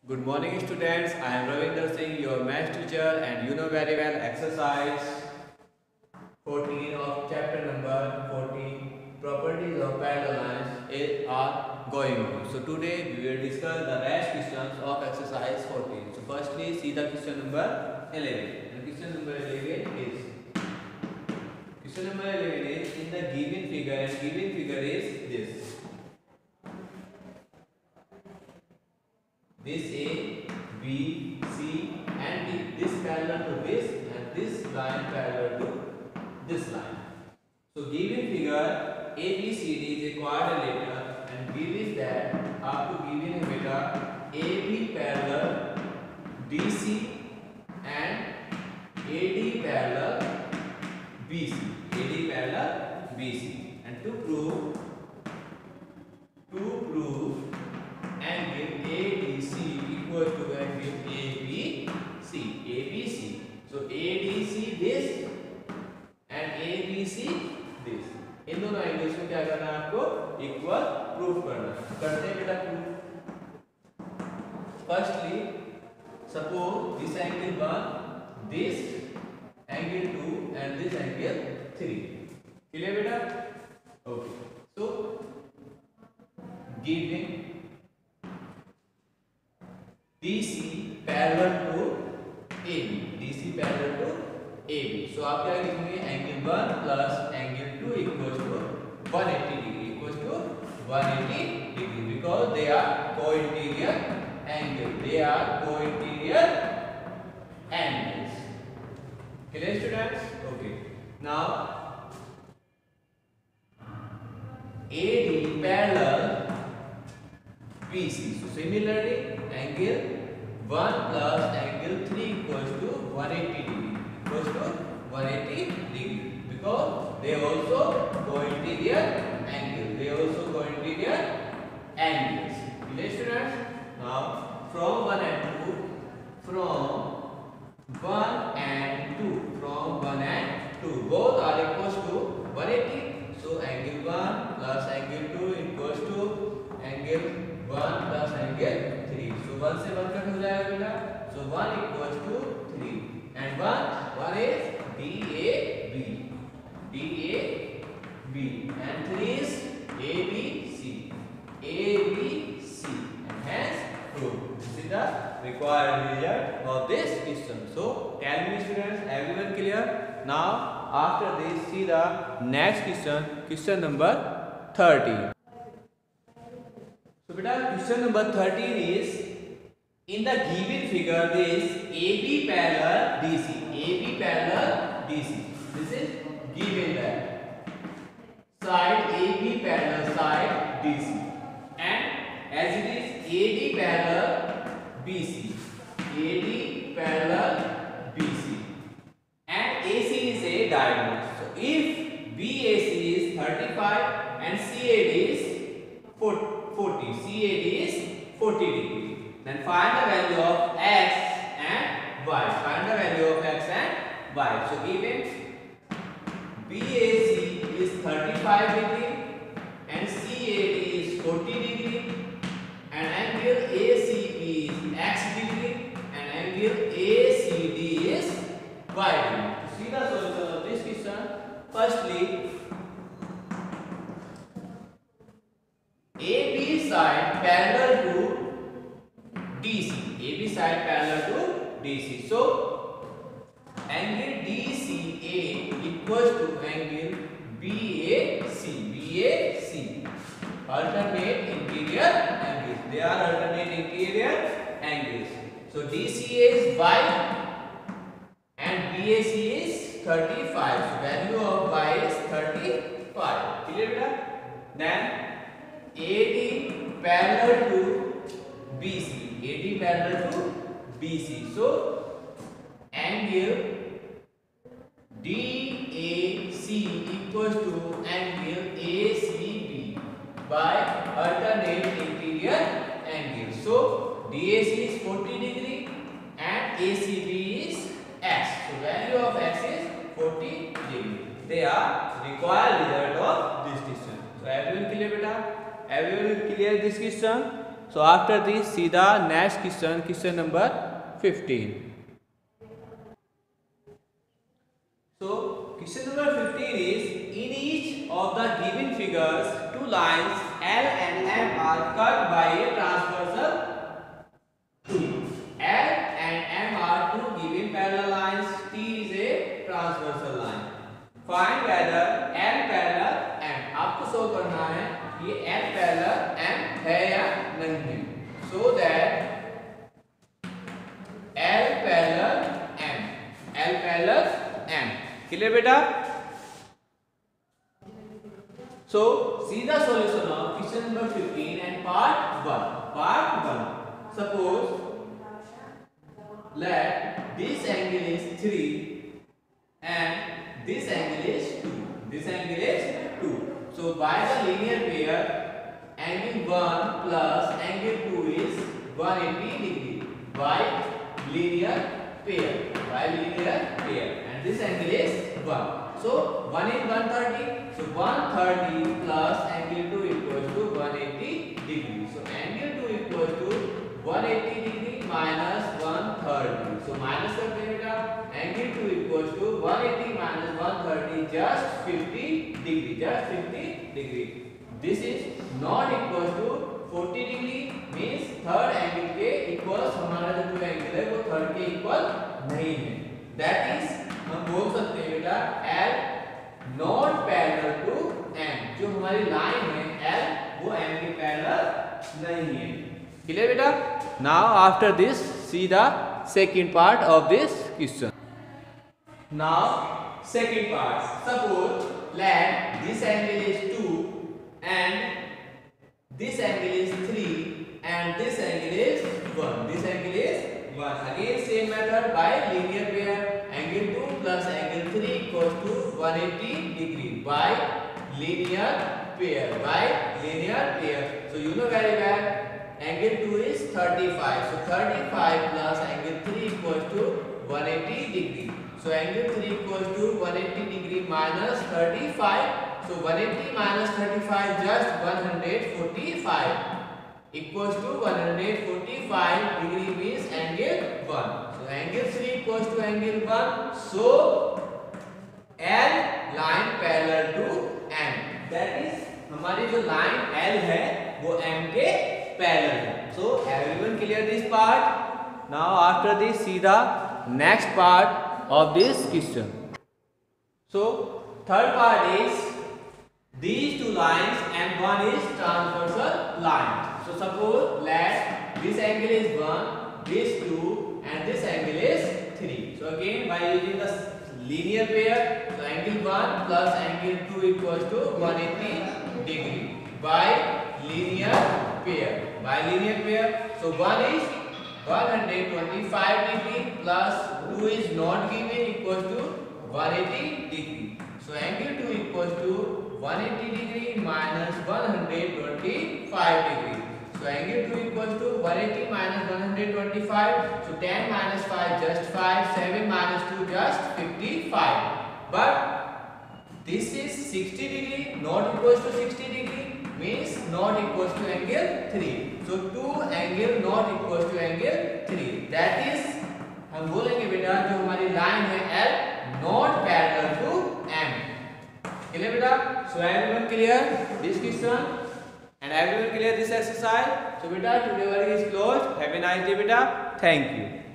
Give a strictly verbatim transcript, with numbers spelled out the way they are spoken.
Good morning students, I am Ravinder Singh, your math teacher, and you know very well exercise fourteen of chapter number fourteen, properties of parallel lines are going on. So today we will discuss the rest questions of exercise fourteen. So firstly see the question number eleven. And question number eleven is question number eleven is in the given figure, and given figure is this. This A, B, C and D. This parallel to this and this line parallel to this line. So given figure A B C D is a quadrilateral and given that आपको given है बेटा A B parallel D C and A D parallel B C. A D parallel B C. And to prove to prove angle A D C equal to angle A B C. A B C. So A D C this and A B C this. इन दोनों angles को क्या करना है आपको equal proof करना है. करते हैं बेटा proof. Firstly suppose this angle one, this angle two and this angle three. Clear बेटा? Okay. So giving D C parallel to A B. D C parallel to A B. So आप क्या लिखेंगे? Angle one plus angle two equals to one eighty degree equals to one eighty degree because they are co-interior angle. They are co-interior angles. Clear students? Okay. Now A D parallel B C. So similarly angle one plus angle three equals to one eighty degree equals to one eighty degree because they also co-interior angle. They also co-interior angles. Clear students? Now from one and two, from one and two, from one and two, both are equals to one eighty. So angle one plus angle two equals to angle one plus angle three. So one से one cut हो जाएगा बेटा. So one equals to three and one one is D A B. D A B and three is A B C. A B C and hence proved. This is the required result of this question. So tell me students, everyone clear? Now after this see the next question, question number thirty. So beta question number thirteen is in the given figure this A B parallel D C. A B parallel D C. This is given that side A B parallel side D C and as it is A D parallel B C. A D parallel B C and A C is a diagonal. So if B A C is thirty-five and C A D is forty, C A D is forty degree. Then find the value of x and y. Find the value of x and y. So given B A C is thirty-five degree and C A D is forty degree and angle A C B is x degree and angle A C D is y degree. See the solution of this question. Firstly, A B side parallel to D C. A B side parallel to D C. So angle D C A equals to angle B A C. B A C. Alternate interior angles. They are alternate interior angles. So D C A is y and B A C is thirty-five. So value of y is thirty-five. Clear beta? Then A D parallel to B C. A D parallel to B C. So angle D A C equals to angle A C B by alternate interior angle. So D A C is forty degree and A C B is x. So value of x is forty degree. They are required result of this question. So everyone clear beta? Everyone clear this question? So after this, see the next question, question number fifteen. So question number fifteen is, in each of the given figures, two lines L and M are cut by a transversal tool. L and M are two given parallel lines. T is a transversal line. Find whether L parallel M. आपको show करना है ये L parallel M है या नहीं है. So that L parallel M, L parallel M. Clear beta? So see the solution of question number fifteen and part one. Part one. Suppose let this angle is three and this angle is two. This angle is two. So by the linear pair, angle one plus angle two is one hundred eighty degree. By linear pair. By linear pair. And this angle is one. So one is one hundred thirty. So one hundred thirty plus angle two equals to one hundred eighty degree. So angle two equals to one hundred eighty degree minus one hundred thirty. So minus करते हैं बेटा. Angle two equals to one hundred eighty minus one hundred thirty, just fifty degree. Just fifty degree. This is not equals to forty degree. Means third angle के equals हमारा जो two angle है वो third के equal नहीं है. That is हम बोल सकते हैं बेटा L not parallel to M. जो हमारी लाइन है L वो M के पैरेलल नहीं है. Clear बेटा? Now after this, see the second part of this question. Now second part. Suppose let this angle is two and this angle is three and this angle is one. This angle is one. Again same method by linear pair. Angle two plus angle three equals to one hundred eighty degree by linear pair. By linear pair. So you know very well. Angle two is thirty-five. So thirty-five plus angle three equals to one hundred eighty degree. So angle three equals to one hundred eighty degree minus thirty-five. So one hundred eighty minus thirty-five, just one hundred forty-five equals to one hundred forty-five degree means angle one. So angle three equals to angle one. So L line parallel to M. That is हमारी जो line L है वो M के parallel है. So everyone clear this part? Now after this, see the next part of this question. So third part is these two lines and one is transversal line. So suppose let this angle is one, this two and this angle is three. So again by using the linear pair, so angle one plus angle two equals to one hundred eighty degree by linear pair. By linear pair, so one is one hundred twenty-five degree plus two is not given equals to one hundred eighty degree. So angle two equals to one hundred eighty degree minus one hundred twenty-five degree. So angle two equals to one hundred eighty minus one hundred twenty-five. So ten minus five just five. seven minus two just fifty-five. But this is sixty degree not equals to sixty degree. Means not equals to angle three. So two angle not equals to angle three. That is हम बोलेंगे बेटा जो हमारी line है L not parallel to M. Clear बेटा? So everyone clear this question and everyone clear this exercise. So बेटा today work is closed. Have a nice day बेटा. Thank you.